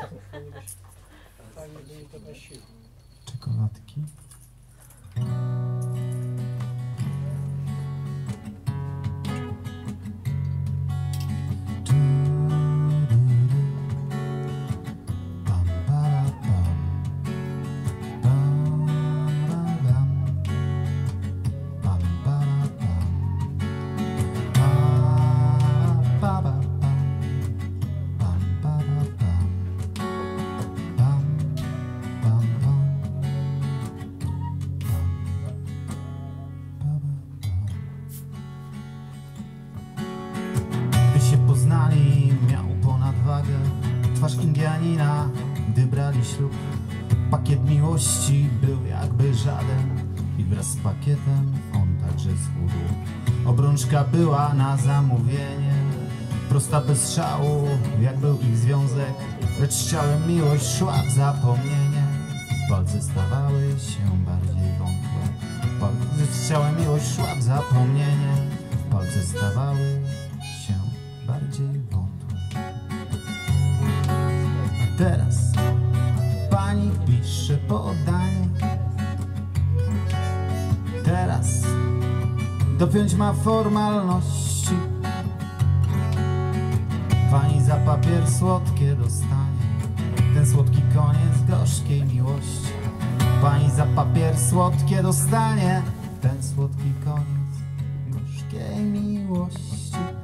Fajnie by mi to nosiło. Czekoladki. Miał ponad wagę, twarz Indianina, gdy brali ślub. Pakiet miłości był jakby żaden i wraz z pakietem on także schudł. Obrączka była na zamówienie, prosta bez szału, jak był ich związek. Lecz z ciałem miłość szła w zapomnienie, palce stawały się bardziej wątłe. Palce z ciałem miłość szła w zapomnienie, palce stawały się bardziej wątłe. Teraz pani pisze podanie. Teraz dopiąć ma formalności. Pani za papier słodkie dostanie, ten słodki koniec gorzkiej miłości. Pani za papier słodkie dostanie, ten słodki koniec gorzkiej miłości.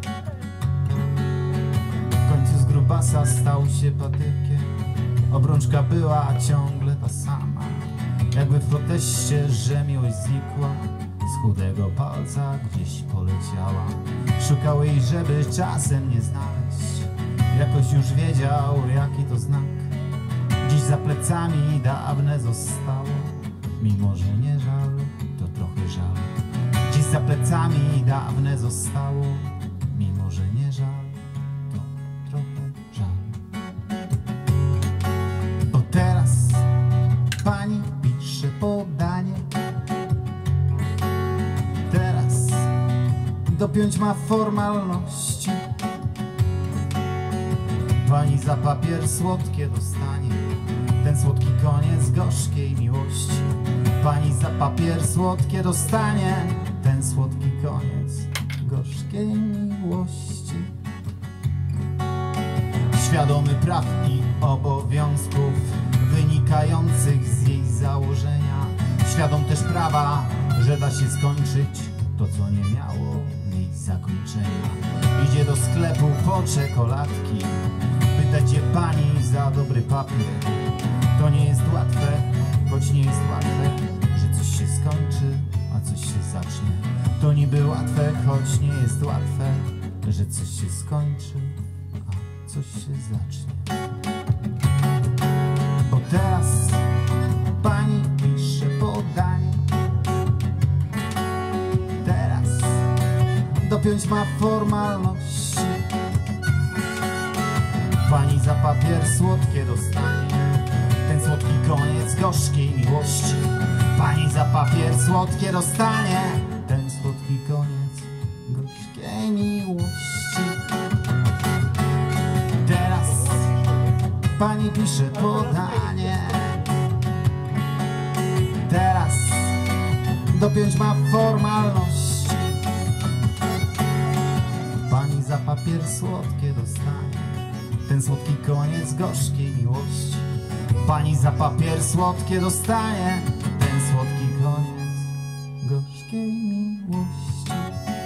W końcu z grubasa stał się patykiem. Obrączka była ciągle ta sama, jakby w proteście, że miłość znikła. Z chudego palca gdzieś poleciała. Szukał jej, żeby czasem nie znaleźć. Jakoś już wiedział, jaki to znak. Dziś za plecami dawne zostało. Mimo że nie żal, to trochę żal. Dziś za plecami dawne zostało. Mimo że nie żal, to trochę żal. Bo teraz pani pisze podanie. Teraz dopiąć ma formalności. Pani za papier słodkie dostanie, ten słodki koniec gorzkiej miłości. Pani za papier słodkie dostanie, ten słodki koniec gorzkiej miłości. Świadomy praw i obowiązków wynikających z jej założenia. Świadom też prawa, że da się skończyć to, co nie miało miejsc zakończenia. Idzie do sklepu po czekoladki, pytać je pani za dobry papier. To nie jest łatwe, choć nie jest łatwe, że coś się skończy, a coś się zacznie. To niby łatwe, choć nie jest łatwe, że coś się skończy, a coś się zacznie. Bo teraz pani pisze podanie. Teraz dopiąć ma formalności. Pani za papier słodkie dostanie, ten słodki koniec gorzkiej miłości. Pani za papier słodkie dostanie, ten słodki koniec gorzkiej miłości. Teraz pani pisze podanie. Teraz dopiąć ma formalności. Pani za papier słodkie dostanie, ten słodki koniec gorzkiej miłości. Pani za papier słodkie dostanie, ten słodki koniec gorzkiej miłości.